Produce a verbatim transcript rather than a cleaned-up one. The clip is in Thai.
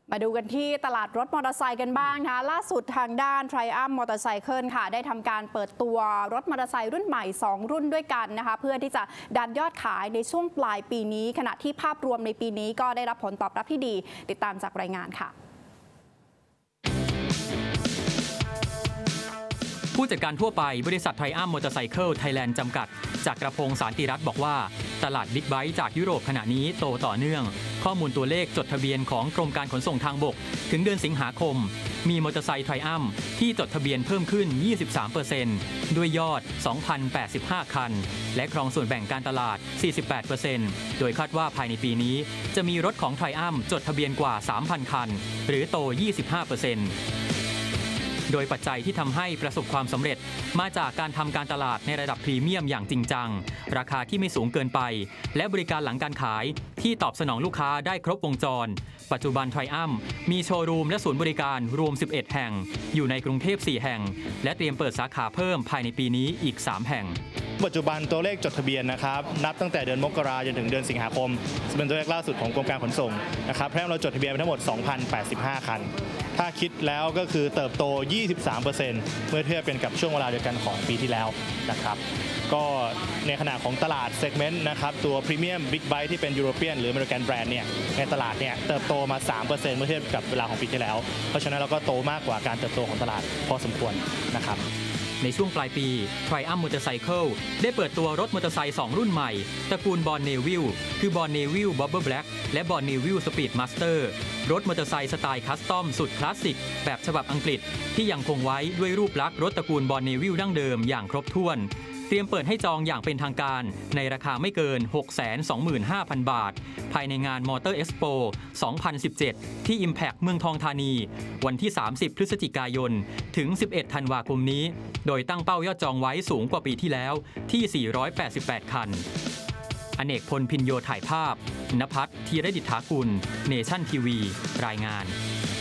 มาดูกันที่ตลาดรถมอเตอร์ไซค์กันบ้างนะคะล่าสุดทางด้าน Triumph Motorcycle ค่ะได้ทำการเปิดตัวรถมอเตอร์ไซค์รุ่นใหม่สองรุ่นด้วยกันนะคะเพื่อที่จะดันยอดขายในช่วงปลายปีนี้ขณะที่ภาพรวมในปีนี้ก็ได้รับผลตอบรับที่ดีติดตามจากรายงานค่ะผู้จัดการทั่วไปบริษัท Triumph Motorcycle Thailand จำกัดจากกระพงสารติรัตน์บอกว่าตลาดบิ๊กไบค์จากยุโรปขณะนี้โตต่อเนื่องข้อมูลตัวเลขจดทะเบียนของกรมการขนส่งทางบกถึงเดือนสิงหาคมมีมอเตอร์ไซค์ Triumph ที่จดทะเบียนเพิ่มขึ้น ยี่สิบสามเปอร์เซ็นต์ ด้วยยอด สองพันแปดสิบห้า คันและครองส่วนแบ่งการตลาด สี่สิบแปดเปอร์เซ็นต์ โดยคาดว่าภายในปีนี้จะมีรถของ Triumph จดทะเบียนกว่า สามพัน คันหรือโต ยี่สิบห้าเปอร์เซ็นต์โดยปัจจัยที่ทำให้ประสบความสำเร็จมาจากการทำการตลาดในระดับพรีเมียมอย่างจริงจังราคาที่ไม่สูงเกินไปและบริการหลังการขายที่ตอบสนองลูกค้าได้ครบวงจรปัจจุบัน Triumph มีโชว์รูมและศูนย์บริการรวมสิบเอ็ดแห่งอยู่ในกรุงเทพสี่แห่งและเตรียมเปิดสาขาเพิ่มภายในปีนี้อีกสามแห่งปัจจุบันตัวเลขจดทะเบียนนะครับนับตั้งแต่เดือนมกราคมจนถึงเดือนสิงหาคมเป็นตัวเลขล่าสุดของกรมการขนส่งนะครับแพร่เราจดทะเบียนไปทั้งหมด สองพันแปดสิบห้า คันถ้าคิดแล้วก็คือเติบโต ยี่สิบสามเปอร์เซ็นต์ เมื่อเทียบเป็นกับช่วงเวลาเดียวกันของปีที่แล้วนะครับก็ในขณะของตลาดเซกเมนต์นะครับตัวพรีเมียมบิ๊กไบค์ที่เป็นยุโรเปียนหรืออเมริกันแบรนด์เนี่ยในตลาดเนี่ยเติบโตมา สามเปอร์เซ็นต์ เมื่อเทียบกับเวลาของปีที่แล้วเพราะฉะนั้นเราก็โตมากกว่าการเติบโตของตลาดพอสมควรนะครับในช่วงปลายปี Triumph Motorcycle ได้เปิดตัวรถมอเตอร์ไซค์สองรุ่นใหม่ตระกูล Born Neville คือ Born Neville Bobber Black และ Born Neville Speed Master รถมอเตอร์ไซค์สไตล์คัสตอมสุดคลาสสิกแบบฉบับอังกฤษที่ยังคงไว้ด้วยรูปลักษณ์รถตระกูล Born Neville ดั้งเดิมอย่างครบถ้วนเตรียมเปิดให้จองอย่างเป็นทางการในราคาไม่เกิน หกแสนสองหมื่นห้าพัน บาทภายในงาน Motor Expo สองพันสิบเจ็ด ที่ Impact เมืองทองธานีวันที่ สามสิบ พฤศจิกายนถึง สิบเอ็ด ธันวาคมนี้โดยตั้งเป้ายอดจองไว้สูงกว่าปีที่แล้วที่ สี่ร้อยแปดสิบแปด คันอเนกพลพินโยถ่ายภาพณภัทร ธีรดิษฐากุลเนชั่นทีวีรายงาน